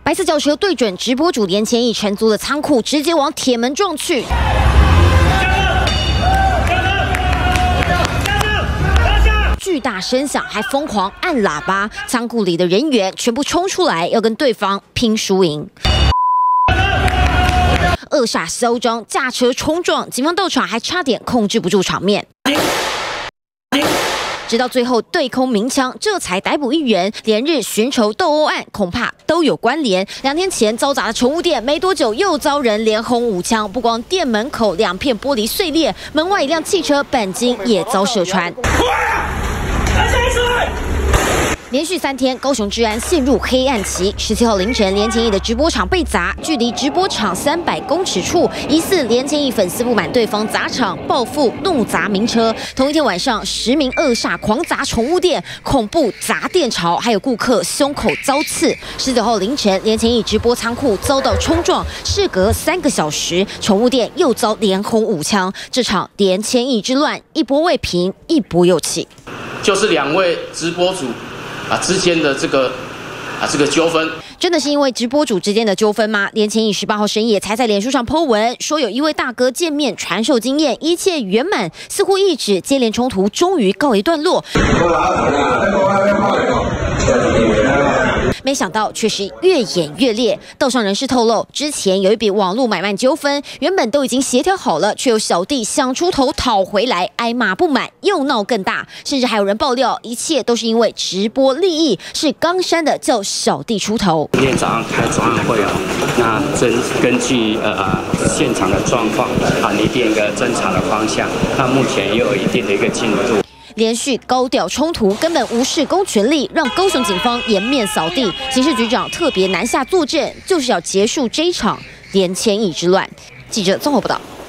白色轿车对准直播主连千亿承租的仓库，直接往铁门撞去。 巨大声响，还疯狂按喇叭，仓库里的人员全部冲出来，要跟对方拼输赢。恶煞嚣张，驾车冲撞，警方到场还差点控制不住场面。 直到最后对空鸣枪，这才逮捕1人。连日寻仇斗殴案恐怕都有关联。2天前遭砸的宠物店，没多久又遭人连轰5枪，不光店门口2片玻璃碎裂，门外一辆汽车钣金也遭射穿。 连续3天，高雄治安陷入黑暗期。17号凌晨，连千亿的直播场被砸，距离直播场300公尺处，疑似连千亿粉丝不满对方砸场，报复怒砸名车。同一天晚上，10名恶煞狂砸宠物店，恐怖砸店潮，还有顾客胸口遭刺。19号凌晨，连千亿直播仓库遭到冲撞，事隔3个小时，宠物店又遭连轰5枪。这场连千亿之乱，一波未平，一波又起。 就是2位直播主。 之间的这个纠纷， 真的是因为直播主之间的纠纷吗？连千亿18号深夜才在脸书上 po 文，说有一位大哥见面传授经验，一切圆满，似乎一纸接连冲突终于告一段落。没想到却是越演越烈。道上人士透露，之前有一笔网络买卖纠纷，原本都已经协调好了，却有小弟想出头讨回来，挨骂不满，又闹更大，甚至还有人爆料，一切都是因为直播利益，是冈山的叫小弟出头。 今天早上开专案会哦，那根据现场的状况拟定一个侦查的方向，那目前也有一定的一个进度。 连续高调冲突，根本无视公权力，让高雄警方颜面扫地。刑事局长特别南下坐镇，就是要结束这一场连千亿之乱。记者综合报道。